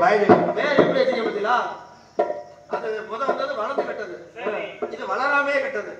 பேர் எப்படி வச்சீங்க பத்தியா? அது வந்தது வளர்ந்து கட்டது, இது வளராமே கட்டது.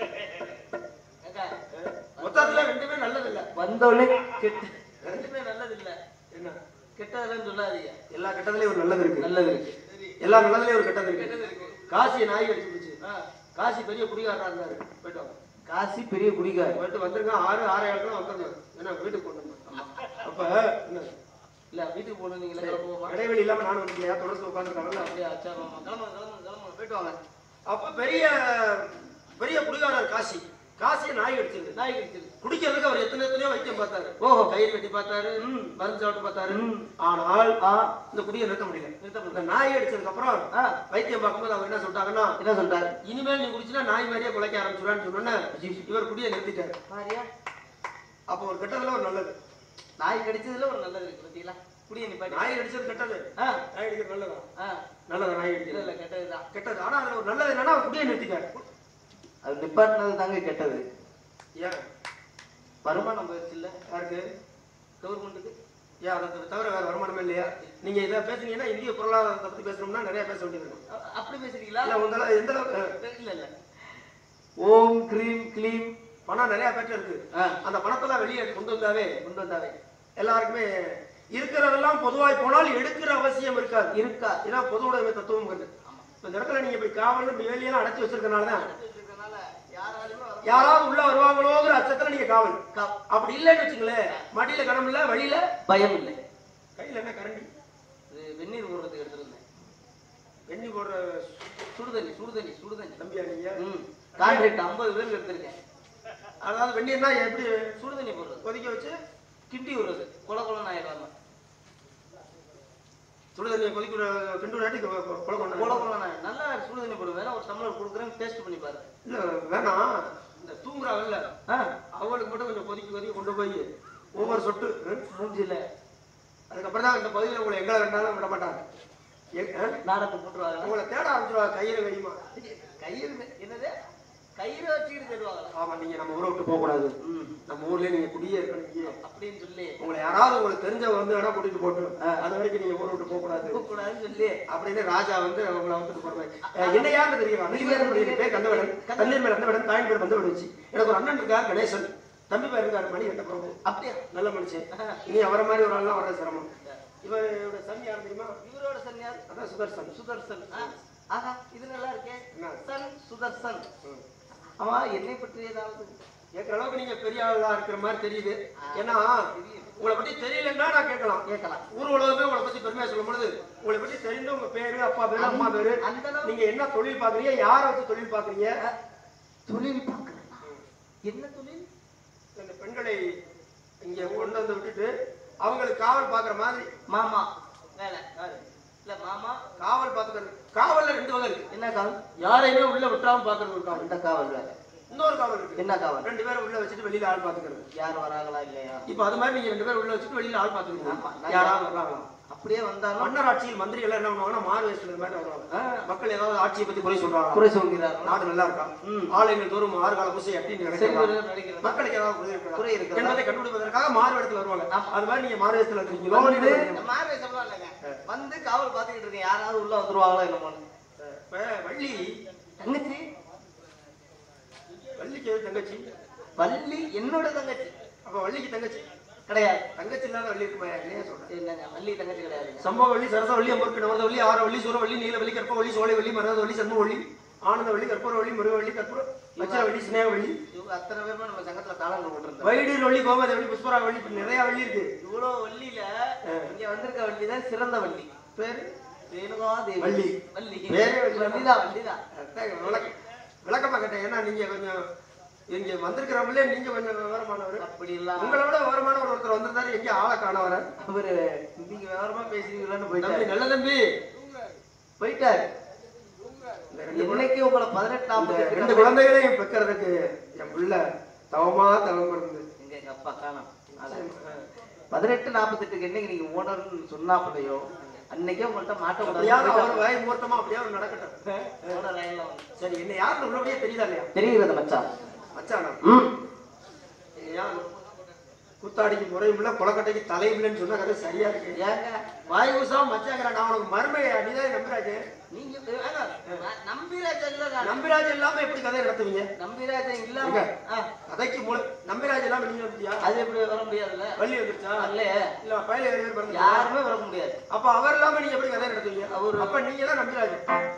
மொத்தத்துல ரெண்டுமே நல்லது இல்ல. வந்தோடனே ரெண்டுமே நல்லது இல்ல. என்ன கெட்டதுன்னு சொல்லாதீங்க. எல்லா கெட்டதுலயும் ஒரு நல்லது இருக்கு. நல்லது இருக்கு. எல்லா நல்லதுலயும் ஒரு கெட்டது இருக்கு. காசி நாய் கடிச்சு காசி பெரிய குடிகாரா இருந்தாரு. போயிட்டு வாங்க. காசி பெரிய குடிகார். போயிட்டு வந்துருங்க. 6-6:30 வந்துருங்க. ஏன்னா வீட்டுக்கு போகணும். அப்ப என்ன இல்ல வீட்டுக்கு போகணும். நீங்க இடைவெளி இல்லாம நானும் வந்து தொடர்ந்து உட்காந்துருக்காங்கல்ல. அப்படியே கிளம்புங்க. போயிட்டு வாங்க. அப்ப பெரிய பெரிய குடிகாரர் காசி. காசியை நாய் கடிச்சிருக்கு. நாய் கடிச்சிருக்கு. குடிக்கிறதுக்கு அவர் எத்தனையோ வைத்தியம் பார்த்தாரு. ஓஹோ, கயிறு வெட்டி பார்த்தாரு, மருந்து சாப்பிட்டு பார்த்தாரு. ஆனால் இந்த குடியை நிறுத்த முடியல. இந்த நாய் அடிச்சதுக்கு அப்புறம் வைத்தியம் பார்க்கும்போது அவங்க என்ன சொல்லிட்டாங்கன்னா, என்ன சொல்றாரு, இனிமேல் நீ குடிச்சுன்னா நாய் மாதிரியே குலைக்க ஆரம்பிச்சுடான்னு சொன்னோன்னே இவர் குடியை நிறுத்திட்டாரு. அப்போ ஒரு கெட்டதுல ஒரு நல்லது. நாய் கடிச்சதுல ஒரு நல்லது இருக்கு. பார்த்தீங்களா? குடியை நிப்பாட்டி. நாய் கடிச்சது கெட்டது, நாய் அடிக்கிறது நல்லதா? நல்லதா? நாய் அடிக்கிறது இல்ல, கெட்டதுதான். கெட்டது. ஆனா அதுல ஒரு நல்லது என்னன்னா அவர் குடியை நிறுத்திட்டாரு. அது நிப்பாட்டினது தாங்க கெட்டது. ஏன்? வருமானம் போயிடுச்சு இல்ல யாருக்கு? கவர்மெண்ட்டுக்கு. ஏன் அதை தவிர வேற வருமானமே இல்லையா? நீங்க இதை பேசுனீங்கன்னா இந்திய பொருளாதாரத்தை பத்தி பேசணும்னா நிறைய பேச வேண்டியது இருக்கும். அப்படி பேசுறீங்களா? இல்ல உங்க எந்த அளவுக்கு? இல்ல இல்ல, ஓம் கிரீம் கிளீம் பணம் நிறைய பேர்ல இருக்கு. அந்த பணத்தெல்லாம் வெளியே கொண்டு வந்தாவே எல்லாருக்குமே இருக்கிறதெல்லாம் பொதுவாய் போனால் எடுக்கிற அவசியம் இருக்காது. இருக்கா? இதான் பொது உடைமை தத்துவம். இந்த இடத்துல நீங்க போய் காவல் வேலையெல்லாம் அடைச்சி வச்சிருக்கனாலதான் யாராவது உள்ள வருவாங்களோங்கிற அச்சத்துல நீங்க காவல். அப்படி இல்லைன்னு வச்சுங்களேன், மடியில கனம் இல்ல, வழியில பயம் இல்லை. கையில என்ன கரண்டி? வெந்நீர் போடுறதுக்கு எடுத்துருந்தேன். வெந்நீர் போடுற சுடுதண்ணி சுடுதண்ணி சுடுதண்ணி தம்பியா நீங்க? கான்ட்ராக்ட் 50 பேருக்கு எடுத்திருக்கேன். அதாவது வெந்நீர்னா எப்படி? சுடுதண்ணி போடுறது, கொதிக்க வச்சு கிண்டி விடுறது, கொல கொலன்னு ஆயிடுவாங்க. சுடுதண்ணியை கொதிக்கிற கிண்டு நாட்டி கொல கொல நல்லா சுடுதண்ணி போடுவேன். வேணா ஒரு டம்ளர் கொடுக்குறேன், டேஸ்ட் பண்ணி பாரு. இல்ல வேணாம், இந்த தூங்குறாங்கல்ல அவங்களுக்கு மட்டும் கொஞ்சம் கொதிக்க கொண்டு போய் ஒவ்வொரு சொட்டு மூஞ்சில. அதுக்கப்புறம் தான் இந்த பகுதியில் உங்களை எங்களை கண்டாலும் விட மாட்டாங்க. நாடத்தை போட்டுருவாங்க, உங்களை தேட ஆரம்பிச்சிருவாங்க. கயிறு கையுமா? கயிறு என்னது? கயிறு வச்சுக்கிட்டு தேடுவாங்க. ஆமா, நீங்க நம்ம ஊரை விட்டு போக கூடாது, நம்ம ஊர்லயே நீங்க குடியே இருக்கணும் அப்படின்னு சொல்லி உங்களை யாராவது உங்களுக்கு தெரிஞ்சவங்க வந்து வேணா கூட்டிட்டு போட்டு அது வரைக்கும் நீங்க ஊரை விட்டு போக கூடாதுன்னு சொல்லி அப்படின்னு ராஜா வந்து அவங்களை வந்துட்டு போடுவாங்க. என்ன யாருன்னு தெரியும்? பேர் கந்தவடன், தண்ணீர் மேல கந்தவடன், தாயின் பேர் கந்தவடன் வச்சு. எனக்கு ஒரு அண்ணன் இருக்கார் கணேசன், தம்பி பேர் இருக்காரு மணி கட்ட பிரபு. அப்படியே நல்ல மனுஷன். இனி அவரை மாதிரி ஒரு ஆள்லாம் வர சிரமம். இவரோட சன் யார் தெரியுமா? இவரோட சன் யார்? அதான் சுதர்சன். சுதர்சன். ஆஹா, இது நல்லா இருக்கே. சன் சுதர்சன். ஆமா, என்னை பற்றி ஏதாவது கேட்கிற அளவுக்கு நீங்க பெரிய ஆளா இருக்கிற மாதிரி தெரியுது. ஏன்னா உங்களை பத்தி தெரியலன்னா நான் கேட்கலாம். ஊர் உலகமே உங்களை பத்தி பெருமையா சொல்லும் பொழுது உங்களை பத்தி தெரிந்து உங்க பேரு, அப்பா பேரு, அம்மா பேரு, நீங்க என்ன தொழில் பாக்குறீங்க, யாரை வச்சு தொழில் பாக்குறீங்க? தொழில் பாக்குறேன். என்ன தொழில்? இந்த பெண்களை இங்க கொண்டு வந்து விட்டுட்டு அவங்களுக்கு காவல் பாக்குற மாதிரி. மாமா வேலை இல்ல, மாமா காவல் பாத்துக்கிறது. காவல்ல 2 வகை இருக்கு. என்ன காவல்? யாரையுமே உள்ள விட்டாம பாக்குறது ஒரு காவல். இந்த காவல் வேற. இன்னொரு காவல் இருக்கு. என்ன காவல்? 2 பேரும் உள்ள வச்சுட்டு வெளியில ஆள் பாத்துக்கிறது. யார் வராங்களா இல்லையா? இப்ப அது மாதிரி நீங்க 2 பேரும் உள்ள வச்சுட்டு வெளியில ஆள் பாத்துக்கிறீங்க. யாராவது வர்றாங்களா? அப்படியே வந்தாலும் மன்னர் ஆட்சியில் மந்திரிகள் என்ன பண்ணுவாங்கன்னா மாறு வேஷத்துல மாதிரி வருவாங்க. மக்கள் ஏதாவது ஆட்சியை பத்தி குறை சொல்றாங்க, குறை சொல்கிறார், நாடு நல்லா இருக்கா, ஆலயங்கள் தோறும் 6 கால பூசை அப்படின்னு நினைக்கிறாங்க, மக்களுக்கு ஏதாவது குறை இருக்கு என்பதை கண்டுபிடிப்பதற்காக மாறு வேடத்துல வருவாங்க. அது மாதிரி நீங்க மாறு வேஷத்துல இருக்கீங்களோ? மாறு வேஷம் வந்து காவல் பாத்துக்கிட்டு இருக்கேன். யாராவது உள்ள வந்துருவாங்களோ என்னமோ. வள்ளி தங்கச்சி. வள்ளிக்கு தங்கச்சி? வள்ளி என்னோட தங்கச்சி. அப்ப வள்ளிக்கு தங்கச்சி கிடையாது. தங்கச்சி இல்லாத வள்ளி இருக்குமா? சொல்றேன், வள்ளி தங்கச்சி கிடையாது. சம்பவ வள்ளி, சரச வள்ளி, அம்பர்க்கு நவரத வள்ளி, ஆர வள்ளி, சூர வள்ளி, நீல வள்ளி, கற்ப வள்ளி, சோலை வள்ளி, மரத வள்ளி, சண்முக வள்ளி, ஆனந்த வள்ளி, கற்பூர வள்ளி, முருக வள்ளி, கற்பூர மச்சர வள்ளி, ஸ்நேக வள்ளி. இவங்க அத்தனை பேருமே நம்ம சங்கத்துல தாளங்கள் போட்டிருந்தோம். வைடீர் வள்ளி, கோமதி வள்ளி, புஷ்பரா வள்ளி, நிறைய வள்ளி இருக்கு. இவ்வளவு வள்ளியில இங்க வந்திருக்க வள்ளி தான் சிறந்த வள்ளி. பேரு ரேணுகாதேவி வள்ளி. வள்ளி வள்ளிதான். வள்ளிதான் விளக்கமா கேட்டேன். ஏன்னா நீங்க கொஞ்சம் இங்க வந்திருக்கிறவங்களே நீங்க கொஞ்சம் விவரமானவர். அப்படி இல்ல, உங்களை விட விவரமான ஒருத்தர் வந்திருந்தாரு. எங்க ஆளை காணவர அவரு நீங்க விவரமா பேசுறீங்களான்னு போயிட்டாரு. நல்ல தம்பி போயிட்டாரு. இன்னைக்கு உங்களை 18 குழந்தைகளையும் பெக்கிறதுக்கு என் பிள்ளை தவமா தவம் இருந்து எங்க அப்பா காணோம். 18:48 என்னைக்கு நீங்க ஓனர்னு சொன்னா பிள்ளையோ அன்னைக்கே உங்கள்கிட்ட மாட்ட கூடாது. வாய் மூர்த்தமா அப்படியே நடக்கட்டும். சரி, என்ன யாருன்னு உள்ளபடியே தெரியுதா இல்லையா? தெரிகிறது மச்சான். மச்சானா? கூத்தாடிக்கு முறையும் இல்ல, கொலக்கட்டைக்கு தலையும் இல்லைன்னு சொன்னா கதை சரியா இருக்கு. ஏங்க வாய் ஊசாம மச்சாங்கிறேன். நான் உனக்கு மருமையா நீதான் நம்பிராஜ். நீங்க நம்பிராஜன் இல்ல, நம்பிராஜ் இல்லாம எப்படி கதையை நடத்துவீங்க? நம்பிராஜன் இல்லாம கதைக்கு நம்பிராஜ் இல்லாம நீங்க வந்துட்டியா? அது எப்படி வர முடியாதுல்ல? வள்ளி வந்துருச்சா? இல்ல பயில யாருமே வர முடியாது. அப்ப அவர் இல்லாம நீங்க எப்படி கதை நடத்துவீங்க? அவரு அப்ப நீங்க தான் நம்பிராஜ்.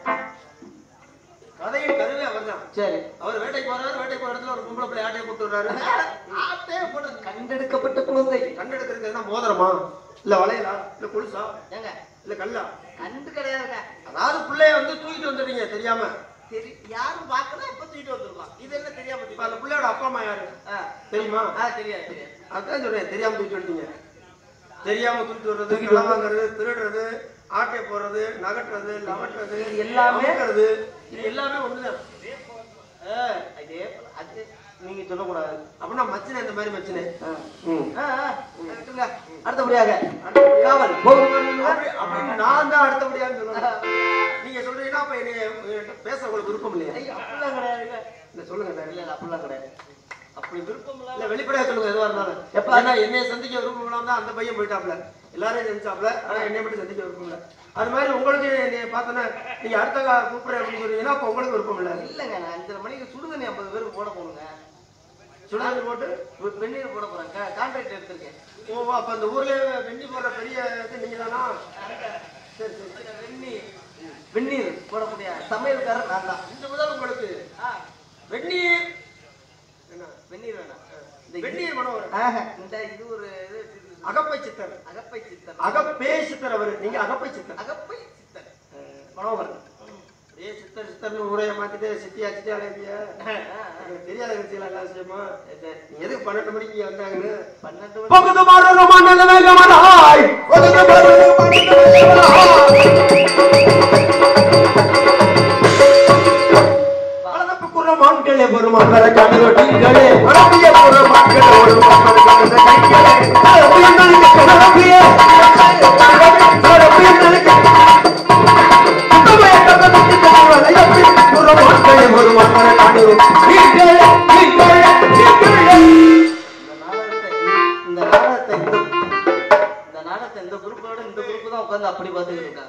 கதையின் கருவே அவர் தான். சரி, அவர் வேட்டைக்கு போறாரு. வேட்டைக்கு போற இடத்துல ஒரு பொம்பளை பிள்ளை ஆட்டையை போட்டு வர்றாரு. ஆட்டையை போட்டு கண்டெடுக்கப்பட்ட குழந்தை. கண்டெடுக்கிறது என்ன? மோதிரமா இல்ல வளையலா இல்ல கொலுசா ஏங்க இல்ல கல்லா? கண்டு கிடையாதுங்க. அதாவது பிள்ளைய வந்து தூக்கிட்டு வந்துடுறீங்க தெரியாம. யாரும் பாக்கணும் இப்ப தூக்கிட்டு வந்துருக்கலாம். இது என்ன தெரியாம? இப்ப அந்த பிள்ளையோட அப்பா அம்மா யாரு தெரியுமா? தெரியாது தெரியாது. அதான் சொல்றேன், தெரியாம தூக்கிட்டு வந்துட்டீங்க. தெரியாம தூக்கிட்டு வர்றது, கிளவாங்கிறது, திருடுறது, ஆட்டை போடுறது, நகட்டுறது, லவட்டுறது, எல்லாமே இது எல்லாமே ஒண்ணுதான். அது நீங்க சொல்லக்கூடாது. அப்படின்னா மச்சினை இந்த மாதிரி மச்சினை. அடுத்தபடியாக காவல் அப்படின்னு நான் தான் அடுத்தபடியாக சொல்லுவேன். நீங்க சொல்றீங்கன்னா அப்ப என்ன பேச உங்களுக்கு விருப்பம் இல்லையா? அப்படிலாம் கிடையாதுங்க. இல்ல சொல்லுங்க. இல்ல அப்படிலாம் கிடையாது. அப்படி விருப்பம் இல்ல வெளிப்படையா சொல்லுங்க. எதுவா இருந்தாலும் எப்ப என்னைய சந்திக்க விருப்பம் இல்லாம தான் அந்த பையன் போயிட்டாப்ல. எல்லாரையும் சந்திச்சாப்ல, ஆனா என்னை மட்டும் சந்திக்க விருப்பம் இல்ல. அது மாதிரி உங்களுக்கு என்னைய பார்த்தோன்னா நீங்க அடுத்த கூப்பிடுறேன் அப்படின்னு சொல்றீங்கன்னா அப்ப உங்களுக்கு விருப்பம் இல்ல. இல்லங்க, நான் 5:30 மணிக்கு சுடுதண்ணி 50 பேருக்கு போட போகணுங்க. சுடுதண்ணி போட்டு வெந்நீர் போட போறேன். கான்ட்ராக்ட் எடுத்திருக்கேன். ஓ, அப்ப அந்த ஊர்ல வெந்நீர் போடுற பெரிய நீங்க தானா? சரி சரி. வெந்நீர் போடக்கூடிய சமையல்காரர் நான் தான். இந்த முதல் உங்களுக்கு வெந்நீர் என்ன? வெந்நீர் வேணாம். வெந்நீர் மனோகர். இந்த இது ஒரு அகப்பை சித்தர். அகப்பை சித்தர். அகப்பே சித்தர் அவரு. நீங்க அகப்பை சித்தர். அகப்பை சித்தர் மனோகர். ஏ சித்தர் சித்தர்னு ஊரைய மாத்திட்டு சித்தியா சித்தியா அலைப்பியா? தெரியாத விஷயம் எல்லாம் விஷயமா? எதுக்கு 12 மணிக்கு வந்தாங்கன்னு? 12 பகுது மாறணும் மண்டல வேகமனாய் பகுது மாறணும் மண்டல வளதப்பு குறமான்களே வரும் அமர கண்களே வளவிய குறமான்களே வரும் அமர கண்களே கலப்பியங்களுக்கு கலப்பிய கலப்பியங்களுக்கு குறமான்களே வரும் அமர கண்களே இந்த நாடகத்தை இந்த குரூப்போட இந்த குரூப் தான் உட்கார்ந்து அப்படி பார்த்துக்கிட்டு இருக்காங்க.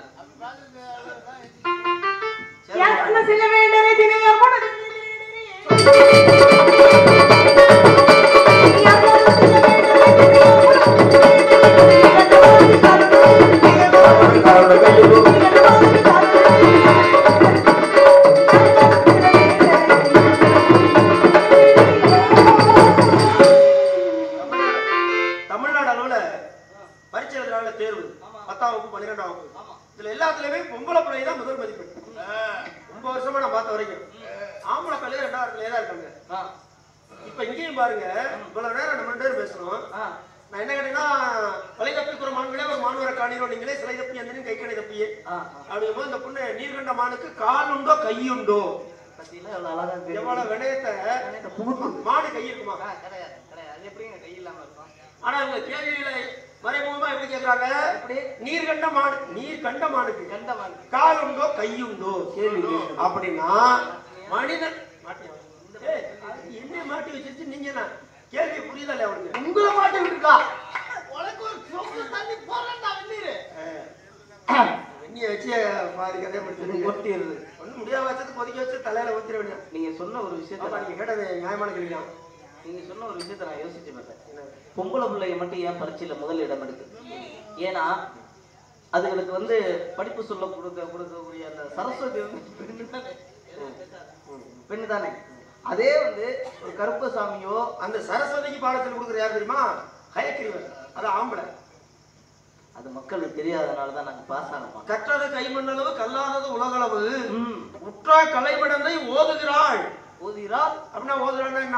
தமிழ்நாடு அளவுல பரீட்சை எழுதுறாங்க தேர்வு 10ஆம் வகுப்பு 12ஆம் வகுப்பு. இதுல எல்லாத்துலயுமே பொம்பளை பிள்ளை தான் முதல் மதிப்பெண். 9 வருஷமா நான் பார்த்த வரைக்கும் ஆம்பளை பிள்ளை 2வது பிள்ளையா தான் இருக்காங்க. இப்ப இங்கேயும் பாருங்க, இவ்வளவு நேரம் நம்ம 2 பேரும் பேசணும். நான் என்ன கேட்டீங்கன்னா, வலை தப்பி குற மான்களே ஒரு மான்வர காணீரோ நீங்களே சிலை தப்பி அந்த கை கடை தப்பியே அப்படிங்கும்போது இந்த பொண்ணு நீர்கண்ட மானுக்கு கால் உண்டோ கையுண்டோ? எவ்வளவு விடயத்தை மாடு கை இருக்குமா? கிடையாது கிடையாது. அது எப்படிங்க கை இல்லாம இருக்கும்? ஆனா இவங்க கேள்வியில மறைமுகமா எப்படி கேக்குறாங்க? நீர் கண்ட மாடு, நீர் கண்ட மானுக்கு கால் உண்டோ கையுண்டோ கேள்வி. அப்படின்னா மனிதன் என்ன மாட்டி வச்சிருச்சு? நீங்க என்ன கேள்வி புரியுதா? அவருக்கு உங்களை மாட்டி விட்டுருக்கா? வெண்ணிய வச்சு பாதி கதையை முடிச்சு ஒட்டிடுது. ஒன்னும் முடியாத வச்சது கொதிக்க வச்சு தலையில ஊத்திர வேண்டிய. நீங்க சொன்ன ஒரு விஷயத்த நீங்க கேட்டது நியாயமான கேள்வி. நீங்க சொன்ன ஒரு விஷயத்த நான் யோசிச்சு பார்த்தேன். பொம்பளை பிள்ளைய மட்டும் ஏன் பரீட்சையில முதல் இடம் எடுக்கு? ஏன்னா அதுகளுக்கு வந்து படிப்பு சொல்ல கொடுக்கக்கூடிய அந்த சரஸ்வதி வந்து பெண்ணு தானே. அதே வந்து ஒரு கருப்பசாமியோ அந்த சரஸ்வதிக்கு பாடத்தில் கொடுக்குற யார் தெரியுமா? ஹயக்கிரிவர். அது ஆம்பளை. அது மக்களுக்கு தெரியாதனாலதான் நாங்க பாஸ் ஆனோம். கற்றது கைமண்ணளவு கல்லாதது உலகளவு உற்றா கலைமடந்தை ஓதுகிறாள். ஓதுகிறாள் அப்படின்னா ஓதுறான்னா என்ன?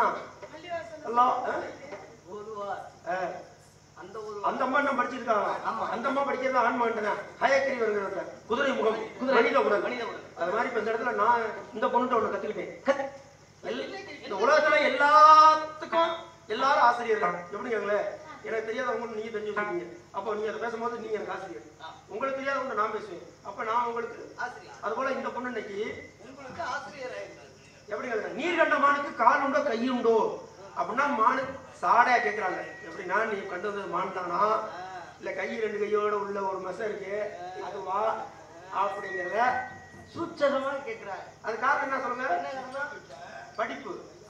அந்த அம்மா என்ன படிச்சிருக்காங்க? அந்த அம்மா படிக்கிறது ஆண் மகன். ஹயக்கிரி வருகிற குதிரை முகம், மனித உடல். அது மாதிரி இப்ப இந்த இடத்துல நான் இந்த பொண்ணுட்ட ஒண்ணு கத்துக்கிட்டேன். இந்த உலகத்துல எல்லாத்துக்கும் எல்லாரும் ஆசிரியர்கள். எப்படி கேட்கல? எனக்கு தெரியாதவங்க நீங்க தெரிஞ்சு வச்சுக்கீங்க. அப்போ நீங்க அதை பேசும்போது நீங்க எனக்கு ஆசிரியர். உங்களுக்கு தெரியாதவங்க நான் பேசுவேன். அப்ப நான் உங்களுக்கு ஆசிரியர். அது போல இந்த பொண்ணு இன்னைக்கு உங்களுக்கு ஆசிரியர். எப்படி கேட்க? நீர் கண்ட மானுக்கு கால் உண்டோ கையுண்டோ அப்படின்னா மானு சாடையா கேட்கிறாங்க. எப்படின்னா நீ கண்டு வந்தது மான் தானா இல்ல கை 2 கையோட உள்ள ஒரு மசம் இருக்கு அதுவா அப்படிங்கிறத சூட்சகமா கேட்கிறாரு. அது காரணம் என்ன சொல்லுங்க? படிப்பு.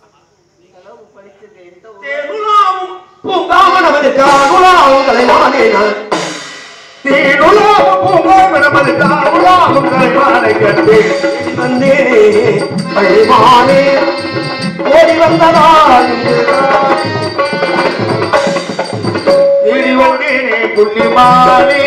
ஓடி வந்ததால் புள்ளிமானே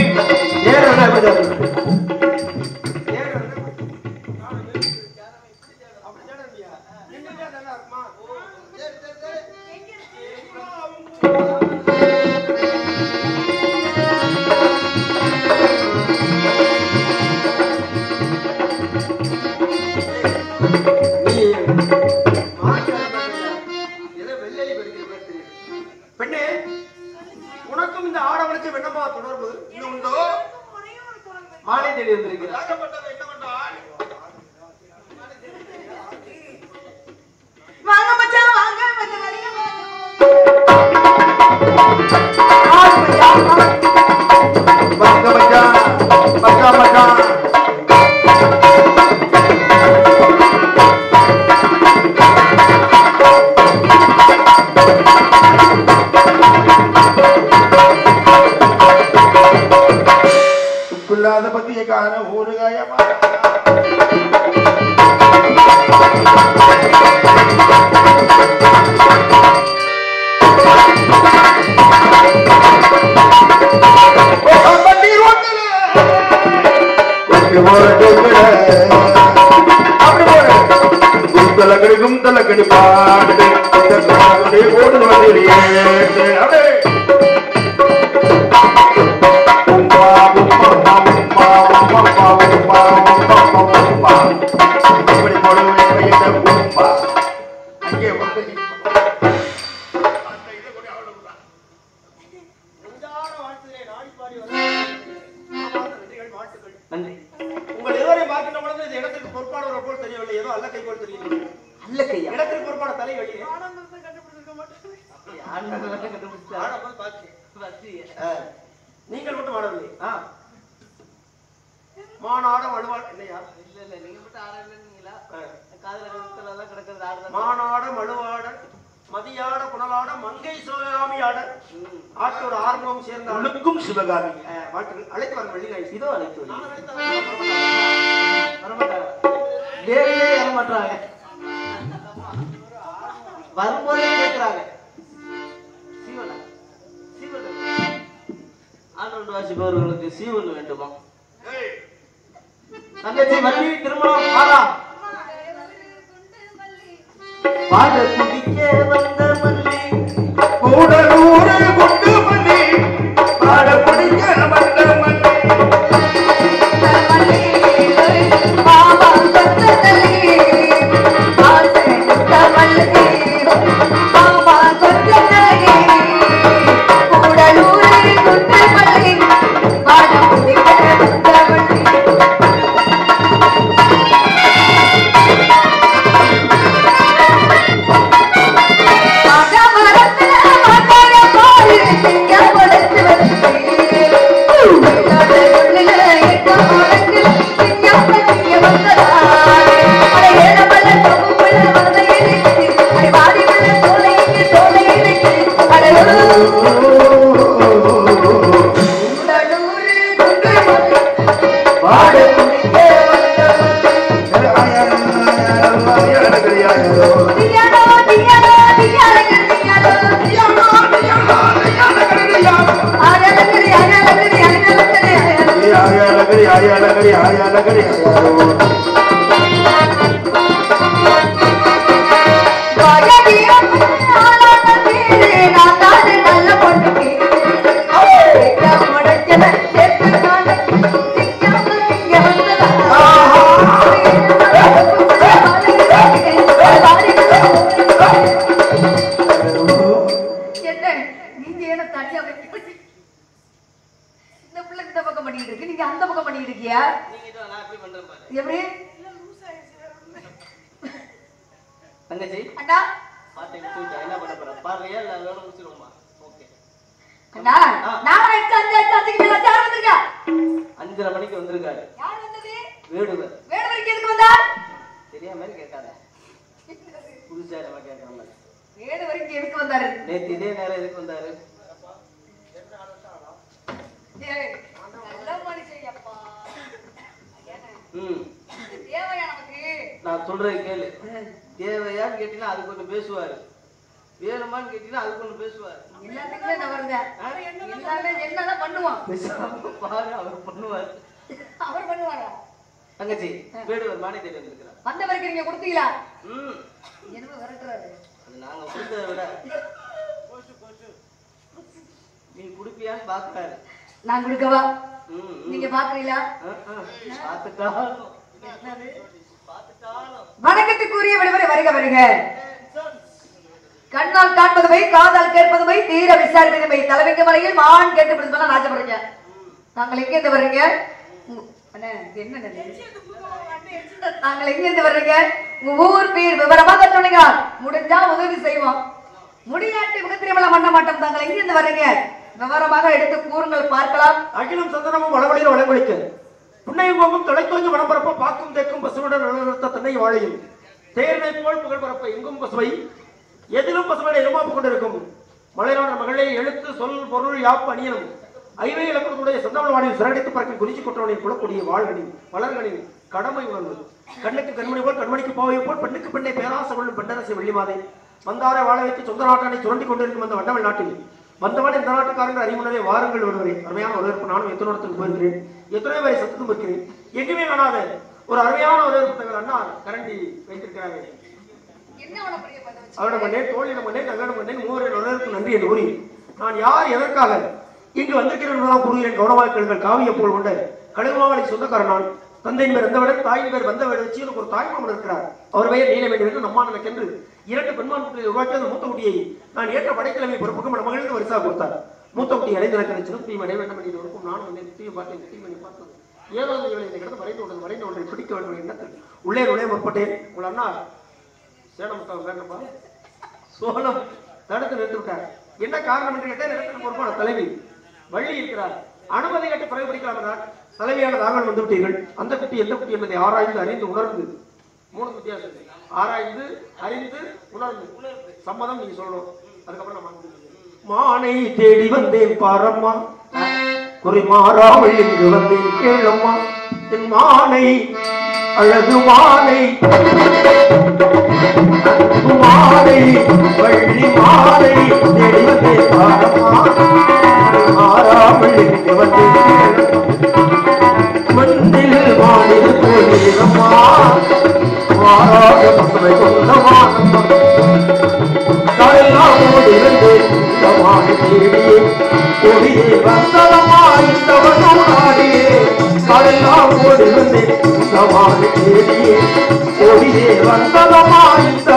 பெண்ணே, உனக்கும் இந்த ஆடவனுக்கு என்னமா தொடர்பு? இன்னுண்டோ? மாலை தேடி வந்திருக்கிறார். வாங்க மச்சான் வாங்க உப்புள்ளாத பத்திய காண ஊறுகாயமா தலக்கடி பாடு ஓடு நன்றி. உங்கள் இருவரையும் பார்க்கின்ற பொழுது இந்த இடத்திற்கு பொறுப்பானவர் போல் தெரியவில்லை, ஏதோ அல்ல கை போல் தெரியவில்லை. அல்ல கையா? இடத்திற்கு பொறுப்பான தலை வெளியே நீங்கள் மட்டும் ஆடவில்லை. மானாடம் அழுவாள் இல்லையா? இல்ல நீங்க மட்டும் ஆடலீங்களா? காதல கிடக்கிறது ஆடுறது. மானாடம் அழுவாட மதியாட புனலாட மங்கை சிவகாமி ஆட ஆட்டோட ஆர்வம் சேர்ந்த உனக்கும் சிவகாமி வாழ்த்துக்கள். அழைத்து வாங்க வெள்ளிநாய். இதோ அழைத்து வரமாட்டாங்க. வேலையே வரமாட்டாங்க. வரும்போதே கேட்கிறாங்க. சீவனா சீவன் ஆண்டவன் வாசிப்பவர்களுக்கு சீவன் வேண்டுமா? தங்கச்சி வள்ளி திருமணம் ஆறா பாட குடிக்க வந்த மல்லி கூடலூர கொண்டு மல்லி பாட குடிக்க வந்த மல்லி பாட்டை விட்டு என்ன பண்ண போற பாருங்க இல்ல வேற முடிச்சிருவோமா ஓகே அண்ணா நான் 5:30 மணிக்கு வந்திருக்காரு யார் வந்தது வேடுவர் வேடுவருக்கு எதுக்கு வந்தார் தெரியாம கேட்காத புதுசா நம்ம கேட்கறாங்க வேடுவருக்கு எதுக்கு வந்தாரு நேத்து இதே நேரம் எதுக்கு வந்தாரு ஏய் நல்ல மனுஷன்ப்பா தேவையா நமக்கு நான் சொல்றது கேளு தேவையான்னு கேட்டீங்கன்னா அது கொஞ்சம் பேசுவாரு வேணுமான்னு கேட்டீங்கன்னா அது கொஞ்சம் பேசுவாரு எல்லாத்துக்குமே நான் வருங்க எல்லாமே என்னதான் பண்ணுவான் பாரு அவர் பண்ணுவாரு அவர் பண்ணுவாரா தங்கச்சி வேடுவர் மாடி தேடி வந்திருக்கிறார் வந்தவருக்கு நீங்க கொடுத்தீங்களா என்னமோ விரட்டுறாரு அது நாங்க கொடுத்ததை விட நீ குடுப்பியான்னு பாக்குறாரு நான் கொடுக்கவா நீங்க பாக்குறீங்களா வணக்கத்துக்குரிய விடுமுறை வருக வருக கண்ணால் காண்பதுமை காதால் கேட்பதுமை தீர விசாரிப்பதுமை தலைமைக்கு மலையில் மான் கேட்டு பிடிச்சா ராஜபுரங்க தாங்கள் எங்க இருந்து வர்றீங்க தாங்கள் எங்க இருந்து வர்றீங்க உங்க ஊர் பேர் விவரமாக சொன்னீங்க முடிஞ்சா உதவி செய்வோம் முடியாட்டி முகத்திரிமலை பண்ண மாட்டோம் தாங்கள் எங்க இருந்து வர்றீங்க விவரமாக எடுத்து கூறுங்கள் பார்க்கலாம் அகிலும் சந்தனமும் வளவழியில் வளங்குளிக்க புன்னையும் தொலைத்தோங்கி வனப்பரப்ப பாக்கும் தேக்கும் பசுவுடன் நிலநிறுத்த தன்னை வாழையும் தேர்னை போல் புகழ் பரப்ப எங்கும் பசுவை எதிலும் பசுவனை இருமாப்பு கொண்டிருக்கும் மலைநாடு மகளே எழுத்து சொல் பொருள் யாப்பு அணியலும் ஐவை இலக்கணத்துடைய சொந்தமிழ் வாணியில் சிறடித்து பறக்கும் குறிச்சி கொற்றவனை குலக்கூடிய வாழ்கனி வளர்கனின் கடமை உணர்வு கண்ணுக்கு கண்மணி போல் கண்மணிக்கு போவை போல் பெண்ணுக்கு பெண்ணை பேராசை கொள்ளும் பெண்டரசை வெள்ளிமாதை வந்தாரை வாழ வைத்து சொந்த நாட்டானை சுரண்டி கொண்டிருக்கும் அந்த வண்டவள் நாட்டில் வந்தவன் இந்த நாட்டுக்காரர்கள் அறிமுனரே வாருங்கள் ஒருவரே அருமையான வரவேற்பு நானும் எத்தனை இடத்துக்கு போயிருக்கிறேன் எத்தனை வரை சத்தத்தும் இருக்கிறேன் எங்குமே காணாத ஒரு அருமையான வரவேற்பு தங்கள் அண்ணா கரண்டி வைத்திருக்கிறார்கள் அவரிடம் பண்ணேன் தோழிடம் பண்ணேன் தங்களிடம் பண்ணேன் மூவரின் வரவேற்பு நன்றி என்று கூறி நான் யார் எதற்காக இங்கு வந்திருக்கிறேன் கூறுகிறேன் கவனமாக கேளுங்கள் காவிய போல் கொண்ட கடுமாவளி சொந்தக்காரன் நான் தந்தையின் பேர் வந்தவிடன் தாயின் பேர் வந்தவிட வச்சு எனக்கு ஒரு தாய்மாமன் இருக்கிறார் அவர் பெயர் நீலவேண்டி என்று நம்மான் எனக்கென்று 2 பெண்மான் குட்டியை உருவாக்கி அந்த மூத்த குட்டியை நான் ஏற்ற படைக்கிழமை பொறுப்புக்கும் மகிழ்ந்து வரிசா கொடுத்தார் மூத்த குட்டி அடைந்து எனக்கு தீ அடைய வேண்டும் என்று இருக்கும் நான் வந்து தீயை பார்த்தேன் தீமணி பார்த்தது ஏதோ இந்த கிடந்து வரைந்து ஒன்றை பிடிக்க வேண்டும் எண்ணத்தில் உள்ளே முற்பட்டேன் உங்கள் அண்ணா சேலம் வேண்டப்பா சோழம் தடுத்து நிறுத்தி விட்டார் என்ன காரணம் என்று கேட்டால் இடத்துக்கு பொறுப்பான தலைவி வள்ளி இருக்கிறார் அனுமதி கேட்டு பிறகு பிடிக்கலாம் என்றார் தலைவியான தாங்கள் வந்து விட்டீர்கள் அந்த குட்டி எந்த குட்டி என்பதை ஆராய்ந்து அறிந்து உணர்ந்து 3 வித்தியாசம் ஆராய்ந்து அறிந்து உணர்ந்து சம்மதம் நீங்க சொல்லணும் அதுக்கப்புறம் மானை தேடி வந்தேன் பாரம்மா குறிமாறாமல் இங்கு வந்தேன் கேளம்மா என் மானை அழகு மானை மாலை வள்ளி மாலை தேடி வந்தேன் பாரம்மா மாறாமல் இங்கு வந்தேன் மண்ணில் மாநில கோயிலம்மா மாறாக பசுமை கொண்ட மானம்மா கடலாமோடு இருந்து இந்த மாலை தேடியே கொடியே வந்தவமா இந்த வண்ணாடியே கடலாமோடு இருந்து இந்த மாலை தேடியே கொடியே வந்தவமா இந்த